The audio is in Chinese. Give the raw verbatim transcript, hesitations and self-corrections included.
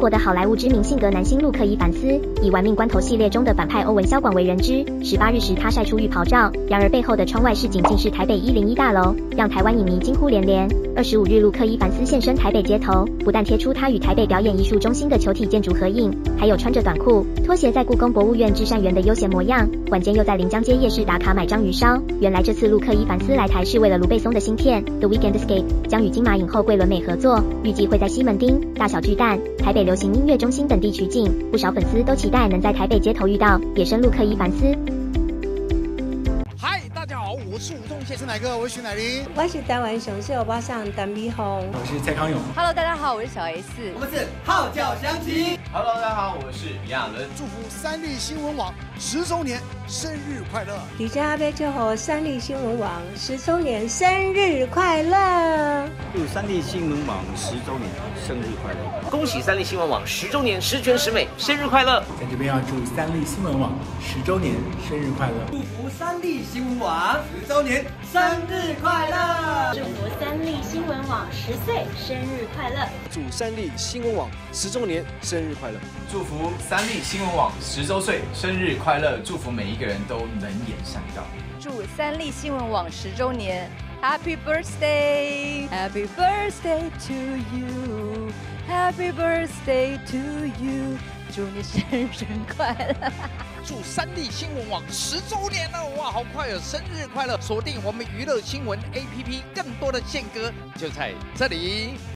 国的好莱坞知名性格男星路克·伊凡斯，以《玩命关头》系列中的反派欧文·萧广为人知。十八日时，他晒出浴袍照，然而背后的窗外市景竟是台北一零一大楼，让台湾影迷惊呼连连。二十五日，路克·伊凡斯现身台北街头，不但贴出他与台北表演艺术中心的球体建筑合影，还有穿着短裤、拖鞋在故宫博物院至善园的悠闲模样。晚间又在临江街夜市打卡买章鱼烧。原来这次路克·伊凡斯来台是为了卢贝松的新片《The Weekend Escape》，将与金马影后桂纶镁合作，预计会在西门町、大小巨蛋、台北流行音乐中心等地取景。不少粉丝都期待能在台北街头遇到野生路克·伊凡斯。 嗨，大家好，我是吴宗宪，是哪个？我是徐乃麟， 我是台湾雄秀巴上陈美凤， 我是蔡康永。 Hello， 大家好，我是小 S， 我们是号角响起。 Hello， 大家好，我是李亚伦。 祝福三立新闻网十周年生日快乐！ 李家杯祝福三立新闻网十周年生日快乐！ 祝三立新闻网十周年生日快乐！ 恭喜三立新闻网十周年十全十美，生日快乐！ 在这边要祝三立新闻网十周年生日快乐！ 祝福三立新闻网十周年生日快乐！ 祝福三立新闻网十岁生日快乐！ 祝三立新闻网十周年生日快乐！ 祝福三立新闻网十周岁生日快乐！祝福每一个人都能言善道。 祝三立新闻网十周年 Happy Birthday Happy Birthday to you Happy Birthday to you 祝你生日快乐！ 祝三立新闻网十周年了，哇，好快哦！生日快乐！锁定我们娱乐新闻 A P P， 更多的宪歌就在这里。